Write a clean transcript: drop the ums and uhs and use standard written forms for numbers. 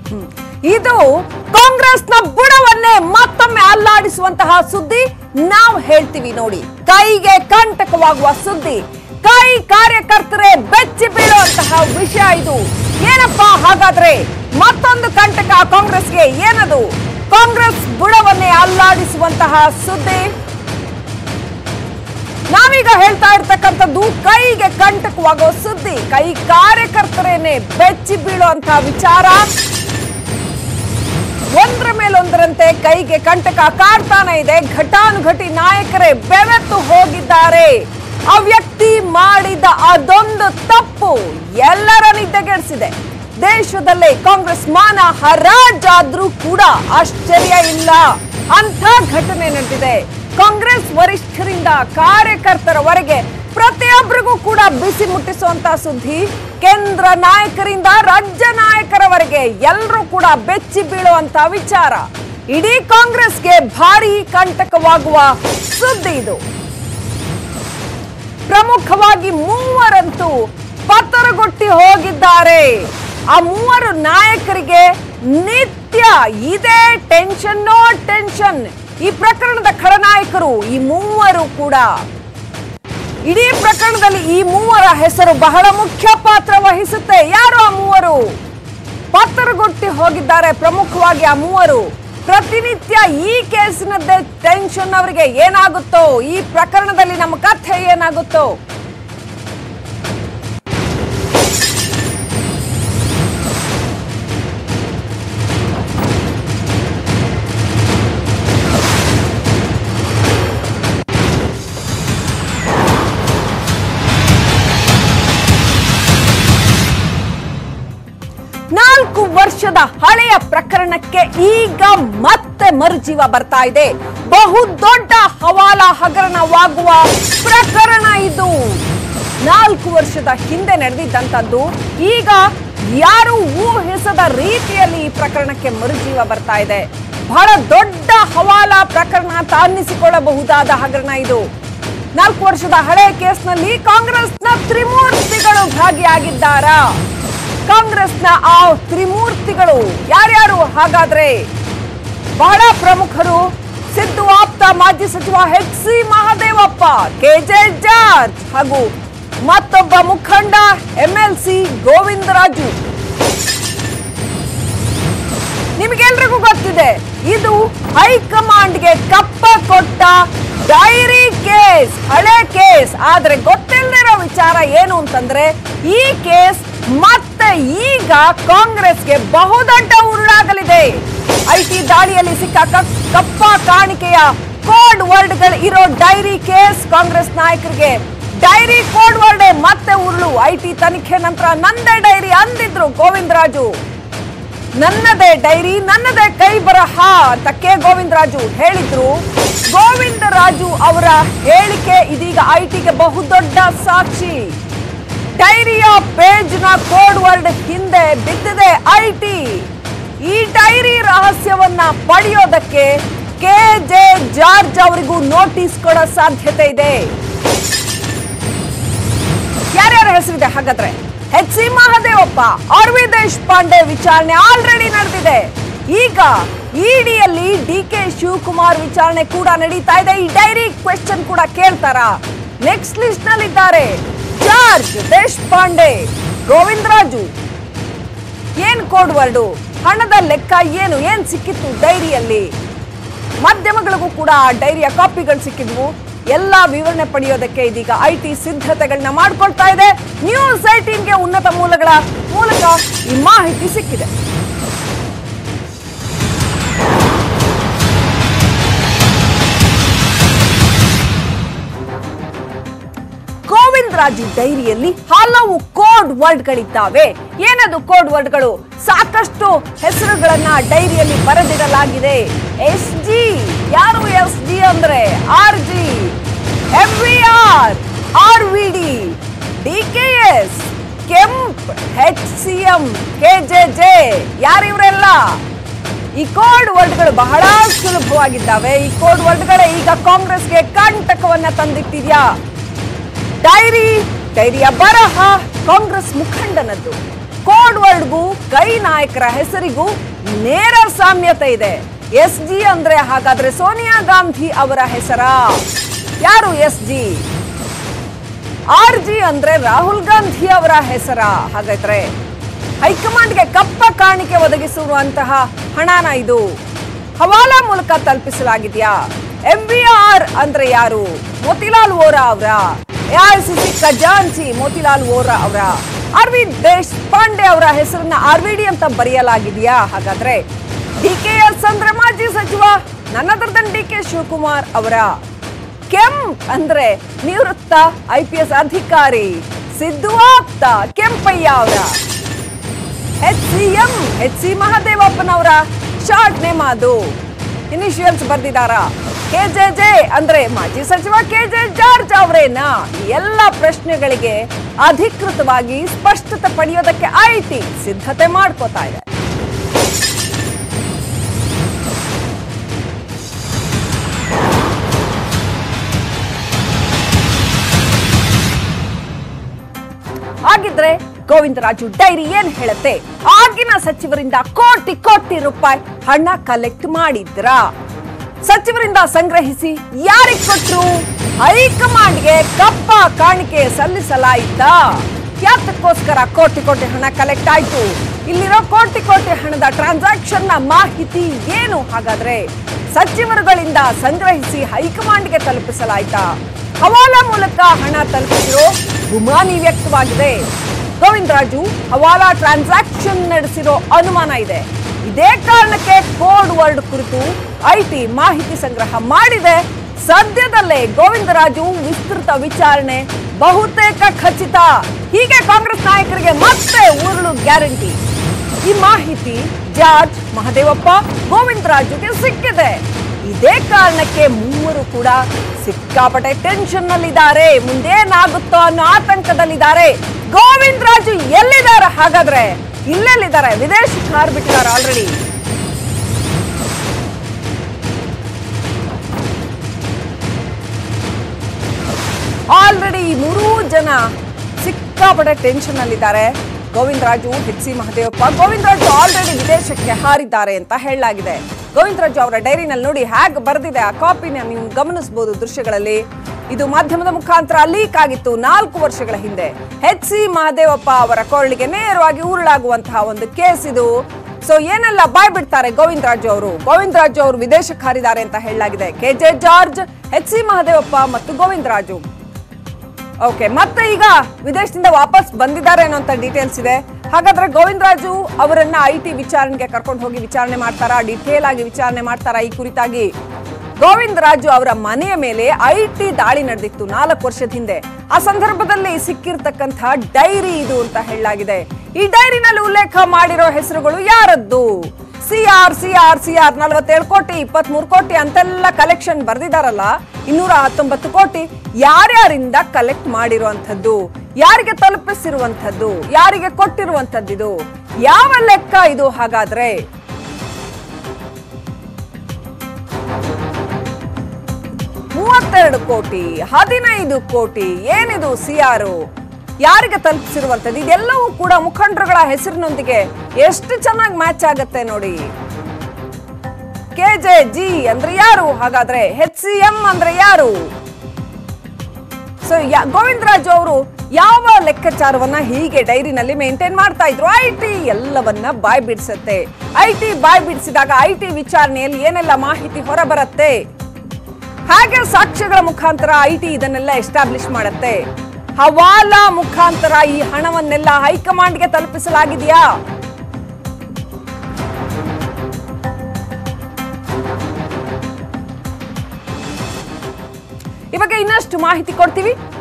ಇದು ಕಾಂಗ್ರೆಸ್ನ ಬುಡವನ್ನೇ ಮತ್ತೊಮ್ಮೆ ಅಲ್ಲಾಡಿಸುವಂತಹ ಸುದ್ದಿ ನಾವು ಹೇಳ್ತೀವಿ ನೋಡಿ. ಕೈಗೆ ಕಂಟಕವಾಗುವ ಸುದ್ದಿ, ಕೈ ಕಾರ್ಯಕರ್ತರೇ ಬೆಚ್ಚಿ ಬೀಳುವಂತಹ ವಿಷಯ ಇದು. ಏನಪ್ಪಾ ಹಾಗಾದ್ರೆ ಮತ್ತೊಂದು ಕಂಟಕ ಕಾಂಗ್ರೆಸ್ಗೆ ಏನದು? ಕಾಂಗ್ರೆಸ್ ಬುಡವನ್ನೇ ಅಲ್ಲಾಡಿಸುವಂತಹ ಸುದ್ದಿ ನಾವೀಗ ಹೇಳ್ತಾ ಇರ್ತಕ್ಕಂಥದ್ದು ಕೈಗೆ ಕಂಟಕವಾಗೋ ಸುದ್ದಿ, ಕೈ ಕಾರ್ಯಕರ್ತರೇನೆ ಬೆಚ್ಚಿ ಬೀಳುವಂತಹ ವಿಚಾರ. ಒಂದ್ರ ಮೇಲೊಂದರಂತೆ ಕೈಗೆ ಕಂಟಕ ಕಾಡ್ತಾನೆ ಇದೆ. ಘಟಾನುಘಟಿ ನಾಯಕರೇ ಬೆವೆತ್ತು ಹೋಗಿದ್ದಾರೆ. ಆ ವ್ಯಕ್ತಿ ಮಾಡಿದ ಅದೊಂದು ತಪ್ಪು ಎಲ್ಲರ ನಿದ್ದೆಗೆಡಿಸಿದೆ. ದೇಶದಲ್ಲೇ ಕಾಂಗ್ರೆಸ್ ಮಾನ ಹರಾಜಾದ್ರೂ ಕೂಡ ಆಶ್ಚರ್ಯ ಇಲ್ಲ. ಅಂಥ ಘಟನೆ ನಡೆದಿದೆ. ಕಾಂಗ್ರೆಸ್ ವರಿಷ್ಠರಿಂದ ಕಾರ್ಯಕರ್ತರವರೆಗೆ ಪ್ರತಿಯೊಬ್ಬರಿಗೂ ಕೂಡ ಬಿಸಿ ಮುಟ್ಟಿಸುವಂತ ಸುದ್ದಿ. ಕೇಂದ್ರ ನಾಯಕರಿಂದ ರಾಜ್ಯ ನಾಯಕರವರೆಗೆ ಎಲ್ಲರೂ ಕೂಡ ಬೆಚ್ಚಿ ಬೀಳುವಂತ ವಿಚಾರ. ಇಡೀ ಕಾಂಗ್ರೆಸ್ಗೆ ಭಾರಿ ಕಂಟಕವಾಗುವ ಸುದ್ದಿ ಇದು. ಪ್ರಮುಖವಾಗಿ ಮೂವರಂತೂ ಪತರಗೊಟ್ಟಿ ಹೋಗಿದ್ದಾರೆ. ಆ ಮೂವರು ನಾಯಕರಿಗೆ ನಿತ್ಯ ಇದೇ ಟೆನ್ಷನ್ ನೋ ಟೆನ್ಷನ್. ಈ ಪ್ರಕರಣದ ಖಳನಾಯಕರು ಈ ಮೂವರು ಕೂಡ. ಇಡೀ ಪ್ರಕರಣದಲ್ಲಿ ಈ ಮೂವರ ಹೆಸರು ಬಹಳ ಮುಖ್ಯ ಪಾತ್ರ ವಹಿಸುತ್ತೆ. ಯಾರು ಆ ಮೂವರು? ಪತರಗೊಟ್ಟಿ ಹೋಗಿದ್ದಾರೆ ಪ್ರಮುಖವಾಗಿ ಆ ಮೂವರು. ಪ್ರತಿನಿತ್ಯ ಈ ಕೇಸಿನದ್ದೇ ಟೆನ್ಷನ್. ಅವರಿಗೆ ಏನಾಗುತ್ತೋ, ಈ ಪ್ರಕರಣದಲ್ಲಿ ನಮ್ಮ ಕಥೆ ಏನಾಗುತ್ತೋ. ವರ್ಷದ ಹಳೆಯ ಪ್ರಕರಣಕ್ಕೆ ಈಗ ಮತ್ತೆ ಮರುಜೀವ ಬರ್ತಾ ಇದೆ. ಬಹುದೊಡ್ಡ ಹವಾಲಾ ಹಗರಣವಾಗುವ ಪ್ರಕರಣ ಇದು. 4 ವರ್ಷದ ಹಿಂದೆ ನಡೆದಿದ್ದಂಥದ್ದು ಈಗ ಯಾರು ಊಹಿಸದ ರೀತಿಯಲ್ಲಿ ಈ ಪ್ರಕರಣಕ್ಕೆ ಮರುಜೀವ ಬರ್ತಾ ಇದೆ. ಬಹಳ ದೊಡ್ಡ ಹವಾಲಾ ಪ್ರಕರಣ ಅಂತ ಅನ್ನಿಸಿಕೊಳ್ಳಬಹುದಾದ ಹಗರಣ ಇದು. 4 ವರ್ಷದ ಹಳೆಯ ಕೇಸ್ನಲ್ಲಿ ಕಾಂಗ್ರೆಸ್ನ ತ್ರಿಮೂರ್ತಿಗಳು ಭಾಗಿಯಾಗಿದ್ದಾರಾ? ಕಾಂಗ್ರೆಸ್ನ ಆ ತ್ರಿಮೂರ್ತಿಗಳು ಯಾರ್ಯಾರು ಹಾಗಾದ್ರೆ? ಬಹಳ ಪ್ರಮುಖರು. ಸಿದ್ದು ಆಪ್ತ ಮಾಜಿ ಸಚಿವ ಎಚ್.ಸಿ. ಮಹದೇವಪ್ಪ, ಕೆ.ಜೆ. ಜಾರ್ಜ್ ಹಾಗೂ ಮತ್ತೊಬ್ಬ ಮುಖಂಡ ಎಂಎಲ್ಸಿ ಗೋವಿಂದರಾಜು. ನಿಮಗೆಲ್ರಿಗೂ ಗೊತ್ತಿದೆ, ಇದು ಹೈಕಮಾಂಡ್ಗೆ ಕಪ್ಪ ಕೊಟ್ಟ ಡೈರಿ ಕೇಸ್, ಹಳೆ ಕೇಸ್. ಆದ್ರೆ ಗೊತ್ತಿಲ್ಲದಿರೋ ವಿಚಾರ ಏನು ಅಂತಂದ್ರೆ, ಈ ಕೇಸ್ ಮತ್ತೆ ಈಗ ಕಾಂಗ್ರೆಸ್ಗೆ ಬಹುದೊಡ್ಡ ಉರುಳಾಗಲಿದೆ. ಐಟಿ ದಾಳಿಯಲ್ಲಿ ಸಿಕ್ಕ ಕಪ್ಪ ಕಾಣಿಕೆಯ ಕೋಡ್ ವರ್ಡ್ಗಳು ಇರೋ ಡೈರಿ ಕೇಸ್ ಕಾಂಗ್ರೆಸ್ ನಾಯಕರಿಗೆ ಡೈರಿ ಕೋಡ್ ವರ್ಡ್ ಮತ್ತೆ ಉರುಳು. ಐಟಿ ತನಿಖೆ ನಂತರ ನಂದೇ ಡೈರಿ ಅಂದಿದ್ರು ಗೋವಿಂದರಾಜು. ನನ್ನದೇ ಡೈರಿ, ನನ್ನದೇ ಕೈ ಬರಹ ಅಂತ ಕೆ ಗೋವಿಂದರಾಜು ಹೇಳಿದ್ರು. ಗೋವಿಂದರಾಜು ಅವರ ಹೇಳಿಕೆ ಇದೀಗ ಐಟಿಗೆ ಬಹುದೊಡ್ಡ ಸಾಕ್ಷಿ. ಡೈರಿಯ ಪೇಜ್ನ ಕೋಡ್ ವರ್ಡ್ ಹಿಂದೆ ಬಿದ್ದಿದೆ ಐಟಿ. ಈ ಡೈರಿ ರಹಸ್ಯವನ್ನ ಪಡೆಯೋದಕ್ಕೆ ಕೆ.ಜೆ. ಜಾರ್ಜ್ ಅವರಿಗೂ ನೋಟಿಸ್ ಕೊಡೋ ಸಾಧ್ಯತೆ ಇದೆ. ಯಾರ್ಯಾರ ಹೆಸರಿದೆ ಹಾಗಾದ್ರೆ? ಎಚ್.ಸಿ. ಮಹದೇವಪ್ಪ, ಆರ್.ವಿ. ದೇಶಪಾಂಡೆ ವಿಚಾರಣೆ ಆಲ್ರೆಡಿ ನಡೆದಿದೆ. ಈಗ ಇಡಿಯಲ್ಲಿ ಡಿ.ಕೆ. ಶಿವಕುಮಾರ್ ವಿಚಾರಣೆ ಕೂಡ ನಡೀತಾ ಇದೆ. ಈ ಡೈರಿ ಕ್ವೆಶ್ಚನ್ ಕೂಡ ಕೇಳ್ತಾರ. ನೆಕ್ಸ್ಟ್ ಲಿಸ್ಟ್ ನಲ್ಲಿದ್ದಾರೆ ಜಾರ್ಜ್, ದೇಶಪಾಂಡೆ, ಗೋವಿಂದರಾಜು. ಏನ್ ಕೋಡ್ ವರ್ಡು, ಹಣದ ಲೆಕ್ಕ ಏನು, ಏನ್ ಸಿಕ್ಕಿತ್ತು ಡೈರಿಯಲ್ಲಿ? ಮಾಧ್ಯಮಗಳಿಗೂ ಕೂಡ ಆ ಡೈರಿಯ ಕಾಪಿಗಳು ಸಿಕ್ಕಿದ್ವು. ಎಲ್ಲ ವಿವರಣೆ ಪಡೆಯೋದಕ್ಕೆ ಇದೀಗ ಐಟಿ ಸಿದ್ಧತೆಗಳನ್ನ ಮಾಡ್ಕೊಳ್ತಾ ಇದೆ. ನ್ಯೂಸ್ 18ಗೆ ಉನ್ನತ ಮೂಲಗಳ ಮೂಲಕ ಈ ಮಾಹಿತಿ ಸಿಕ್ಕಿದೆ. ಗೋವಿಂದರಾಜು ಡೈರಿಯಲ್ಲಿ ಹಲವು ಕೋಡ್ ವರ್ಡ್ಗಳಿದ್ದಾವೆ. ಏನದು ಕೋಡ್ ವರ್ಡ್ಗಳು? ಸಾಕಷ್ಟು ಹೆಸರುಗಳನ್ನ ಡೈರಿಯಲ್ಲಿ ಬರೆದಿಡಲಾಗಿದೆ. ಎಸ್.ಜಿ. ಯಾರು ಎಸ್.ಜಿ. ಅಂದ್ರೆ ಆರ್.ಜಿ, ಎಂ.ವಿ.ಆರ್, ಆರ್.ವಿ.ಡಿ, ಡಿ.ಕೆ.ಎಸ್, ಕೆಂಪ್, ಎಚ್.ಸಿ.ಎಂ, ಕೆ.ಜೆ. ಯಾರಿವರೆಲ್ಲ? ಈ ಕೋಡ್ ವರ್ಡ್ಗಳು ಬಹಳ ಸುಲಭವಾಗಿದ್ದಾವೆ. ಈ ಕೋಡ್ ವರ್ಡ್ಗಳೇ ಈಗ ಕಾಂಗ್ರೆಸ್ಗೆ ಕಂಟಕವನ್ನ ತಂದಿಟ್ಟಿದ್ಯಾ. ಡೈರಿಯ ಬರಹ ಕಾಂಗ್ರೆಸ್ ಮುಖಂಡನದ್ದು. ಕೋಡ್ ವರ್ಡ್ ಕಾರ್ಡ್ಗೂ ಕೈ ನಾಯಕರ ಹೆಸರಿಗೂ ನೇರ ಸಾಮ್ಯತೆ ಇದೆ. SG ಅಂದ್ರೆ ಹಾಗಾದ್ರೆ ಸೋನಿಯಾ ಗಾಂಧಿ ಅವರ ಹೆಸರ? ಯಾರು SG? RG ಅಂದ್ರೆ ರಾಹುಲ್ ಗಾಂಧಿ ಅವರ ಹೆಸರ? ಹಾಗಾದ್ರೆ ಹೈಕಮಾಂಡ್ಗೆ ಕಪ್ಪ ಕಾಣಿಕೆ ಒದಗಿಸುವಂತಹ ಹಣನ ಇದು ಹವಾಲಾ ಮೂಲಕ ತಲುಪಿಸಲಾಗಿದೆಯಾ? MBR ಅಂದ್ರೆ ಯಾರು? ಮೋತಿಲಾಲ್ ವೋರಾ ಅವರ? AICC ಖಜಾಂಚಿ ಮೋತಿಲಾಲ್ ವೋರಾ ಅವರ? RV ದೇಶಪಾಂಡೆ ಅವರ ಹೆಸರನ್ನ RVD ಅಂತ ಬರೆಯಲಾಗಿದೆಯಾ? ಹಾಗಾದ್ರೆ DKS ಅಂದ್ರೆ ಮಾಜಿ ಸಚಿವ ನನ್ನದರ್ದನ್ DK ಶಿವಕುಮಾರ್ ಅವರ? ಕೆಂ ಅಂದ್ರೆ ನಿವೃತ್ತ IPS ಅಧಿಕಾರಿ ಸಿದ್ದು ಆಪ್ತ ಕೆಂಪಯ್ಯ ಅವರ? HCM HC ಮಹದೇವಪ್ಪನವರ ಶಾರ್ಟ್ ನೇಮ್ ಅದು, ಇನಿಷಿಯಲ್ಸ್ ಬರ್ದಿದಾರ? KJJ ಅಂದ್ರೆ ಮಾಜಿ ಸಚಿವ KJ ಜಾರ್ಜ್ ಅವರೇನಾ? ಎಲ್ಲ ಪ್ರಶ್ನೆಗಳಿಗೆ ಅಧಿಕೃತವಾಗಿ ಸ್ಪಷ್ಟತೆ ಪಡೆಯೋದಕ್ಕೆ IT ಸಿದ್ಧತೆ ಮಾಡ್ಕೋತಾ ಇದೆ. ಹಾಗಿದ್ರೆ ಗೋವಿಂದರಾಜು ಡೈರಿ ಏನ್ ಹೇಳುತ್ತೆ? ಆಗಿನ ಸಚಿವರಿಂದ ಕೋಟಿ ಕೋಟಿ ರೂಪಾಯಿ ಹಣ ಕಲೆಕ್ಟ್ ಮಾಡಿದ್ರ? ಸಚಿವರಿಂದ ಸಂಗ್ರಹಿಸಿ ಯಾರಿಗೆ ಕೊಟ್ರು? ಹೈಕಮಾಂಡ್ಗೆ ಕಪ್ಪ ಕಾಣಿಕೆ ಸಲ್ಲಿಸಲಾಯಿತಾ? ಯಾತಕ್ಕೋಸ್ಕರ ಕೋಟಿ ಕೋಟಿ ಹಣ ಕಲೆಕ್ಟ್ ಆಯ್ತು? ಇಲ್ಲಿರೋ ಕೋಟಿ ಕೋಟಿ ಹಣದ ಟ್ರಾನ್ಸಾಕ್ಷನ್ ನ ಮಾಹಿತಿ ಏನು? ಹಾಗಾದ್ರೆ ಸಚಿವರುಗಳಿಂದ ಸಂಗ್ರಹಿಸಿ ಹೈಕಮಾಂಡ್ಗೆ ತಲುಪಿಸಲಾಯ್ತಾ? ಹವಾಲಾ ಮೂಲಕ ಹಣ ತಲುಪಿಸಿರೋ ಗುಮಾನಿ ವ್ಯಕ್ತವಾಗಿದೆ. ಗೋವಿಂದರಾಜು ಹವಾಲಾ ಟ್ರಾನ್ಸಾಕ್ಷನ್ ನಡೆಸಿರೋ ಅನುಮಾನ ಇದೆ. ಇದೇ ಕಾರಣಕ್ಕೆ ಕೋಡ್ ವರ್ಡ್ ಕುರಿತು IT ಮಾಹಿತಿ ಸಂಗ್ರಹ ಮಾಡಿದೆ. ಸದ್ಯದಲ್ಲೇ ಗೋವಿಂದರಾಜು ವಿಸ್ತೃತ ವಿಚಾರಣೆ ಬಹುತೇಕ ಖಚಿತ. ಹೀಗೆ ಕಾಂಗ್ರೆಸ್ ನಾಯಕರಿಗೆ ಮತ್ತೆ ಉರುಳು ಗ್ಯಾರಂಟಿ. ಈ ಮಾಹಿತಿ ಜಾರ್ಜ್, ಮಹದೇವಪ್ಪ, ಗೋವಿಂದರಾಜುಗೆ ಸಿಕ್ಕಿದೆ. ಇದೇ ಕಾರಣಕ್ಕೆ ಮೂವರು ಕೂಡ ಸಿಕ್ಕಾಪಟ್ಟೆ ಟೆನ್ಷನ್ ನಲ್ಲಿದ್ದಾರೆ. ಮುಂದೇನಾಗುತ್ತೋ ಅನ್ನೋ ಆತಂಕದಲ್ಲಿದ್ದಾರೆ. ಗೋವಿಂದರಾಜು ಎಲ್ಲಿದ್ದಾರೆ? ಹಾಗಾದ್ರೆ ಇಲ್ಲೆಲ್ಲಿದ್ದಾರೆ? ವಿದೇಶಕ್ಕೆ ಹಾರ್ಬಿಟ್ಟಿದ್ದಾರೆ ಆಲ್ರೆಡಿ. ಈ ಮೂರೂ ಜನ ಸಿಕ್ಕಾಪಟ್ಟೆ ಟೆನ್ಷನ್ ನಲ್ಲಿದ್ದಾರೆ. ಗೋವಿಂದರಾಜು, HC ಮಹದೇವಪ್ಪ. ಗೋವಿಂದರಾಜು ಆಲ್ರೆಡಿ ವಿದೇಶಕ್ಕೆ ಹಾರಿದ್ದಾರೆ ಅಂತ ಹೇಳಲಾಗಿದೆ. ಗೋವಿಂದರಾಜು ಅವರ ಡೈರಿನಲ್ಲಿ ನೋಡಿ ಹೇಗೆ ಬರೆದಿದೆ, ಆ ಕಾಪಿನ ನೀವು ಗಮನಿಸಬಹುದು ದೃಶ್ಯಗಳಲ್ಲಿ. ಇದು ಮಾಧ್ಯಮದ ಮುಖಾಂತರ ಲೀಕ್ ಆಗಿತ್ತು 4 ವರ್ಷಗಳ ಹಿಂದೆ. HC ಮಹದೇವಪ್ಪ ಅವರ ಕೊರಳಿಗೆ ನೇರವಾಗಿ ಉರುಳಾಗುವಂತಹ ಒಂದು ಕೇಸ್ ಇದು. ಸೊ ಏನೆಲ್ಲ ಬಾಯ್ ಬಿಡ್ತಾರೆ ಗೋವಿಂದರಾಜು ಅವರು. ಗೋವಿಂದರಾಜು ಅವರು ವಿದೇಶಕ್ಕೆ ಹಾರಿದ್ದಾರೆ ಅಂತ ಹೇಳಲಾಗಿದೆ. KJ ಜಾರ್ಜ್, HC ಮಹದೇವಪ್ಪ ಮತ್ತು ಗೋವಿಂದರಾಜು. ಓಕೆ, ಮತ್ತೆ ಈಗ ವಿದೇಶದಿಂದ ವಾಪಸ್ ಬಂದಿದ್ದಾರೆ ಅನ್ನೋಂಥ ಡೀಟೇಲ್ಸ್ ಇದೆ. ಹಾಗಾದ್ರೆ ಗೋವಿಂದರಾಜು ಅವರನ್ನ IT ವಿಚಾರಣೆಗೆ ಕರ್ಕೊಂಡು ಹೋಗಿ ವಿಚಾರಣೆ ಮಾಡ್ತಾರಾ? ಡಿಟೇಲ್ ಆಗಿ ವಿಚಾರಣೆ ಮಾಡ್ತಾರಾ? ಈ ಕುರಿತಾಗಿ ಗೋವಿಂದರಾಜು ಅವರ ಮನೆಯ ಮೇಲೆ IT ದಾಳಿ ನಡೆದಿತ್ತು 4 ವರ್ಷದ ಹಿಂದೆ. ಆ ಸಂದರ್ಭದಲ್ಲಿ ಸಿಕ್ಕಿರ್ತಕ್ಕಂಥ ಡೈರಿ ಇದು ಅಂತ ಹೇಳಲಾಗಿದೆ. ಈ ಡೈರಿನಲ್ಲಿ ಉಲ್ಲೇಖ ಮಾಡಿರೋ ಹೆಸರುಗಳು ಯಾರದ್ದು? CR 47 ಕೋಟಿ, 23 ಕೋಟಿ ಅಂತೆಲ್ಲ ಕಲೆಕ್ಷನ್ ಬರ್ದಿದಾರಲ್ಲ, 219 ಕೋಟಿ ಯಾರ್ಯಾರಿಂದ ಕಲೆಕ್ಟ್ ಮಾಡಿರುವಂಥದ್ದು, ಯಾರಿಗೆ ತಲುಪಿಸಿರುವಂಥದ್ದು, ಯಾರಿಗೆ ಕೊಟ್ಟಿರುವಂಥದ್ದು, ಯಾವ ಲೆಕ್ಕ ಇದು? ಹಾಗಾದ್ರೆ 32 ಕೋಟಿ, 15 ಕೋಟಿ, ಏನಿದು CR? ಯಾರಿಗೆ ತಲುಪಿಸಿರುವಂಥದ್ದು? ಇದೆಲ್ಲವೂ ಕೂಡ ಮುಖಂಡರುಗಳ ಹೆಸರಿನೊಂದಿಗೆ ಎಷ್ಟು ಚೆನ್ನಾಗಿ ಮ್ಯಾಚ್ ಆಗುತ್ತೆ ನೋಡಿ. KJG ಅಂದ್ರೆ ಯಾರು? ಹಾಗಾದ್ರೆ HCM ಅಂದ್ರೆ ಯಾರು? ಸೊ ಗೋವಿಂದರಾಜು ಅವರು ಯಾವ ಲೆಕ್ಕಾಚಾರವನ್ನ ಹೀಗೆ ಡೈರಿನಲ್ಲಿ ಮೇಂಟೈನ್ ಮಾಡ್ತಾ ಇದ್ರು? IT ಎಲ್ಲವನ್ನ ಬಾಯ್ ಬಿಡಿಸುತ್ತೆ. IT ಬಾಯ್ ಬಿಡಿಸಿದಾಗ IT ವಿಚಾರಣೆಯಲ್ಲಿ ಏನೆಲ್ಲ ಮಾಹಿತಿ ಹೊರಬರುತ್ತೆ? ಹಾಗೆ ಸಾಕ್ಷ್ಯಗಳ ಮುಖಾಂತರ IT ಇದನ್ನೆಲ್ಲ ಎಸ್ಟಾಬ್ಲಿಷ್ ಮಾಡುತ್ತೆ. ಹವಾಲಾ ಮುಖಾಂತರ ಈ ಹಣವನ್ನೆಲ್ಲ ಹೈಕಮಾಂಡ್ಗೆ ತಲುಪಿಸಲಾಗಿದೆಯಾ? ಈ ಬಗ್ಗೆ ಇನ್ನಷ್ಟು ಮಾಹಿತಿ ಕೊಡ್ತೀವಿ.